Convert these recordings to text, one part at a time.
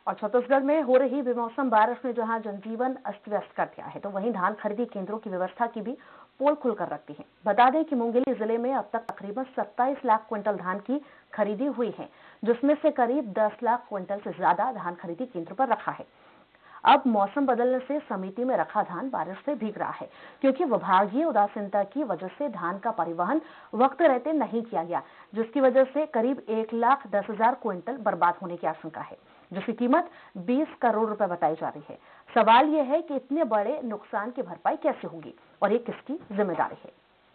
और छत्तीसगढ़ में हो रही बेमौसम बारिश ने जहां जनजीवन अस्त व्यस्त कर दिया है, तो वहीं धान खरीदी केंद्रों की व्यवस्था की भी पोल खुलकर रखती है। बता दें कि मुंगेली जिले में अब तक तकरीबन 27 लाख क्विंटल धान की खरीदी हुई है, जिसमें से करीब 10 लाख क्विंटल से ज्यादा धान खरीदी केंद्र पर रखा है। अब मौसम बदलने से समिति में रखा धान बारिश से भीग रहा है, क्योंकि विभागीय उदासीनता की वजह से धान का परिवहन वक्त रहते नहीं किया गया, जिसकी वजह से करीब 1,10,000 क्विंटल बर्बाद होने की आशंका है, जिसकी कीमत 20 करोड़ रुपए बताई जा रही है। सवाल यह है कि इतने बड़े नुकसान की भरपाई कैसे होगी और ये किसकी जिम्मेदारी है।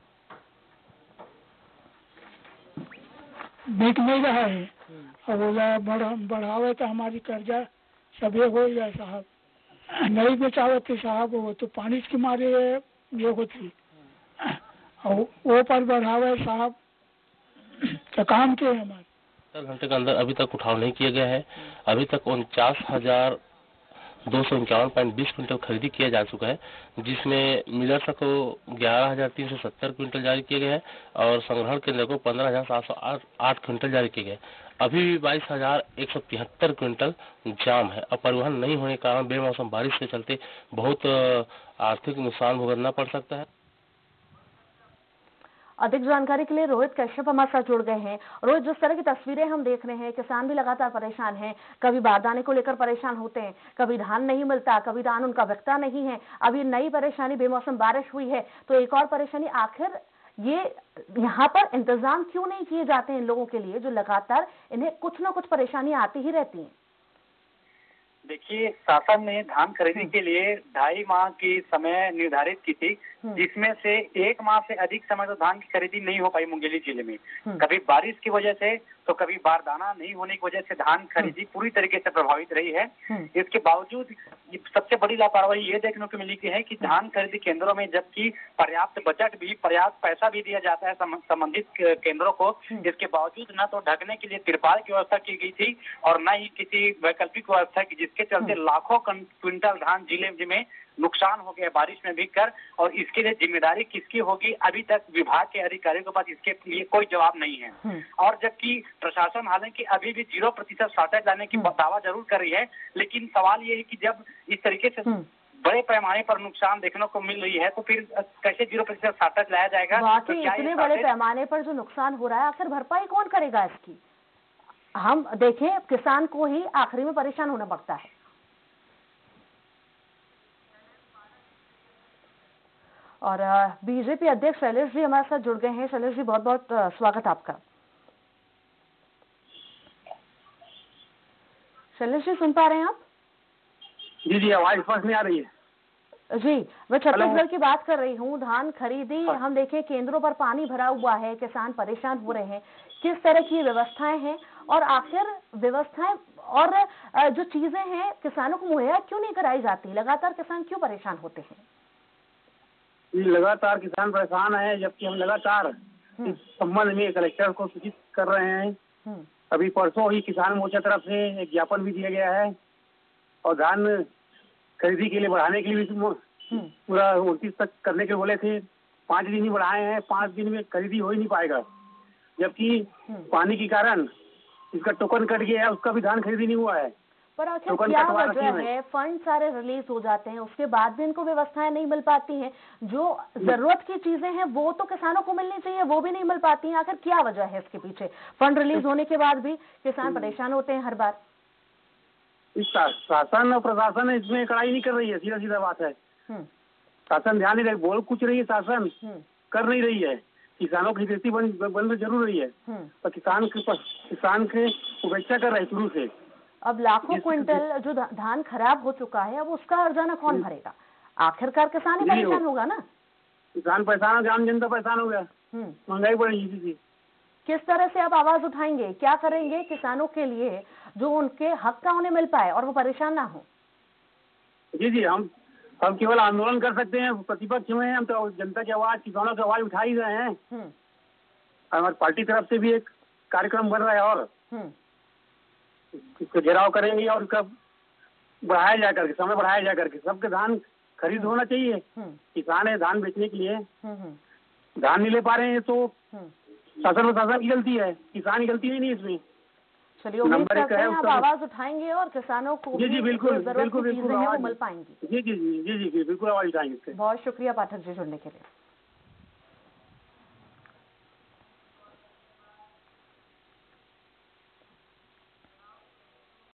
बिक नहीं रहा है और बढ़ावे तो हमारी कर्जा सभी हो गया साहब, नहीं बेचावत थी साहब, वो तो पानी के मारे ये होती और वो पर बढ़ावे साहब तो काम के हमारे 4 घंटे के अंदर अभी तक उठाव नहीं किया गया है। अभी तक 49,251.20 क्विंटल खरीदी किया जा चुका है, जिसमें मिलर्स को 11,370 क्विंटल जारी किए गए हैं और संग्रहण केंद्र को 15,708 क्विंटल जारी किए गए। अभी भी 22,173 क्विंटल जाम है और परिवहन नहीं होने के कारण बेमौसम बारिश के चलते बहुत आर्थिक नुकसान भुगतना पड़ सकता है। अधिक जानकारी के लिए रोहित कश्यप हमारे साथ जुड़ गए हैं। रोहित, जिस तरह की तस्वीरें हम देख रहे हैं, किसान भी लगातार परेशान हैं, कभी बारदाने को लेकर परेशान होते हैं, कभी धान नहीं मिलता, कभी धान उनका बिकता नहीं है। अभी नई परेशानी बेमौसम बारिश हुई है, तो एक और परेशानी, आखिर ये यहाँ पर इंतजाम क्यों नहीं किए जाते हैं इन लोगों के लिए, जो लगातार इन्हें कुछ ना कुछ परेशानी आती ही रहती है। देखिए, शासन ने धान खरीदी के लिए 2.5 माह की समय निर्धारित की थी, जिसमें से 1 माह से अधिक समय तो धान की खरीदी नहीं हो पाई मुंगेली जिले में। कभी बारिश की वजह से तो कभी बारदाना नहीं होने की वजह से धान खरीदी पूरी तरीके से प्रभावित रही है। इसके बावजूद सबसे बड़ी लापरवाही ये देखने को मिली है कि धान खरीदी केंद्रों में जबकि पर्याप्त बजट भी, पर्याप्त पैसा भी दिया जाता है संबंधित केंद्रों को, इसके बावजूद न तो ढकने के लिए तिरपाल की व्यवस्था की गई थी और न ही किसी वैकल्पिक व्यवस्था की, जिसके चलते लाखों क्विंटल धान जिले में नुकसान हो गया बारिश में भीग कर। और इसके लिए जिम्मेदारी किसकी होगी, अभी तक विभाग के अधिकारियों के पास इसके लिए कोई जवाब नहीं है। और जबकि प्रशासन हालांकि अभी भी 0% शॉर्टेज लाने की दावा जरूर कर रही है, लेकिन सवाल ये है कि जब इस तरीके से बड़े पैमाने पर नुकसान देखने को मिल रही है तो फिर कैसे 0% शॉर्टेज लाया जाएगा। तो इतने बड़े पैमाने पर जो नुकसान हो रहा है, आखिर भरपाई कौन करेगा इसकी? हम देखें, किसान को ही आखिरी में परेशान होना पड़ता है। और बीजेपी अध्यक्ष शैलेश जी हमारे साथ जुड़ गए हैं। शैलेश जी, बहुत बहुत स्वागत आपका। शैलेश जी, सुन पा रहे हैं आप? जी, आवाज स्पष्ट नहीं आ रही है। जी, मैं छत्तीसगढ़ की बात कर रही हूँ। धान खरीदी, हम देखें केंद्रों पर पानी भरा हुआ है, किसान परेशान हो रहे हैं। किस तरह की व्यवस्थाएं हैं और आखिर व्यवस्थाएं और जो चीजें हैं किसानों को मुहैया क्यों नहीं कराई जाती? लगातार किसान क्यों परेशान होते हैं? लगातार किसान परेशान है, जबकि हम लगातार इस संबंध में कलेक्टर को सूचित कर रहे हैं। अभी परसों ही किसान मोर्चा तरफ से एक ज्ञापन भी दिया गया है और धान खरीदी के लिए बढ़ाने के लिए भी पूरा 29 तक करने के बोले थे। 5 दिन ही बढ़ाए हैं, 5 दिन में खरीदी हो ही नहीं पाएगा, जबकि पानी के कारण इसका टोकन कट गया है, उसका भी धान खरीदी नहीं हुआ है। पर आखिर क्या वजह है? फंड सारे रिलीज हो जाते हैं, उसके बाद भी इनको व्यवस्थाएं नहीं मिल पाती हैं। जो जरूरत की चीजें हैं वो तो किसानों को मिलनी चाहिए, वो भी नहीं मिल पाती हैं। आखिर क्या वजह है इसके पीछे? फंड रिलीज होने के बाद भी किसान परेशान होते हैं हर बार। शासन और प्रशासन इसमें कड़ाई नहीं कर रही है, सीधा सीधा बात है। शासन ध्यान नहीं रही, बोल कुछ रही है, शासन कर नहीं रही है। किसानों की स्थिति बन जरूर रही है, पर किसान के उपेक्षा कर रहे शुरू से। अब लाखों क्विंटल जो धान खराब हो चुका है, अब उसका हर्जाना कौन भरेगा? आखिरकार किसान ही परेशान होगा ना। किसान परेशान हो गया, आम जनता परेशान हो गया, महंगाई बढ़ेगी। किस तरह से आप आवाज उठाएंगे, क्या करेंगे किसानों के लिए जो उनके हक का उन्हें मिल पाए और वो परेशान ना हो? जी, हम केवल आंदोलन कर सकते हैं, प्रतिपक्ष में हैं हम, तो जनता की आवाज, किसानों की आवाज उठा ही रहे हैं। हमारी पार्टी तरफ से भी एक कार्यक्रम बन रहा है और इसको घेराव करेंगे और उसका बढ़ाया जा करके, समय बढ़ाया जा करके सबके धान खरीद होना चाहिए। किसान है धान बेचने के लिए, धान नहीं ले पा रहे हैं तो शासन प्रशासन की गलती है, किसान की गलती नहीं इसमें। चलिए उम्मीद नंबर एक करते हैं है आप उसका। आवाज उठाएंगे और किसानों को जी जी भी बिल्कुल जो जरूरत बिल्कुल की बिल्कुल चीजें हैं वो आवाज मिल पाएंगी। जी जी जी जी जी बिल्कुल आवाज उठाएंगे इससे। बहुत शुक्रिया पाठक जी जुड़ने के लिए।